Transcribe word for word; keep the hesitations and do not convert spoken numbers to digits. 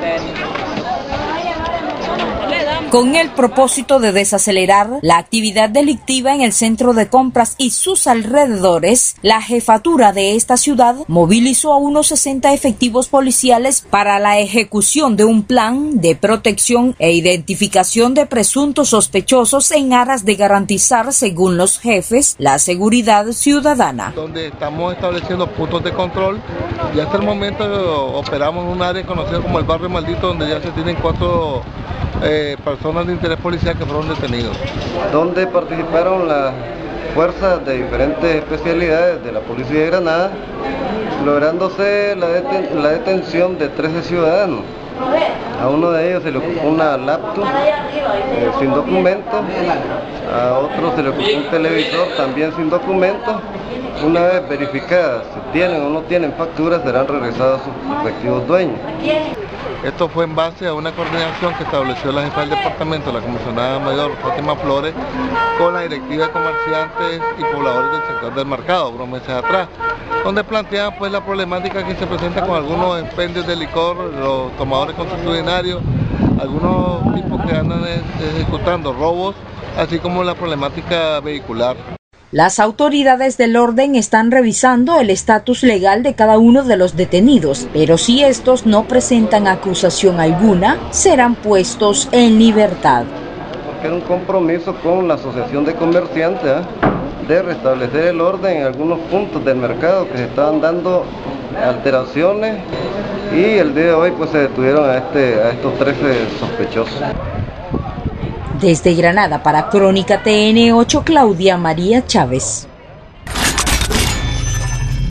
Con el propósito de desacelerar la actividad delictiva en el centro de compras y sus alrededores, la jefatura de esta ciudad movilizó a unos sesenta efectivos policiales para la ejecución de un plan de protección e identificación de presuntos sospechosos en aras de garantizar, según los jefes, la seguridad ciudadana. Donde estamos estableciendo puntos de control y hasta el momento operamos en un área conocida como el Barrio Maldito, donde ya se tienen cuatro eh, personas de interés policial que fueron detenidos. Donde participaron las fuerzas de diferentes especialidades de la Policía de Granada, lográndose la, deten la detención de trece ciudadanos. A uno de ellos se le ocupó una laptop eh, sin documentos, a otro se le ocupó un televisor también sin documentos. Una vez verificadas si tienen o no tienen facturas, serán regresadas a sus respectivos dueños. Esto fue en base a una coordinación que estableció la jefa del departamento, la comisionada mayor Fátima Flores, con la directiva de comerciantes y pobladores del sector del mercado, unos meses atrás, donde planteaban pues la problemática que se presenta con algunos expendios de licor, los tomadores consuetudinarios, algunos tipos que andan ejecutando robos, así como la problemática vehicular. Las autoridades del orden están revisando el estatus legal de cada uno de los detenidos, pero si estos no presentan acusación alguna, serán puestos en libertad. Porque era un compromiso con la Asociación de Comerciantes ¿eh? de restablecer el orden en algunos puntos del mercado que se estaban dando alteraciones, y el día de hoy pues se detuvieron a, este, a estos trece sospechosos. Desde Granada para Crónica T N ocho, Claudia María Chávez.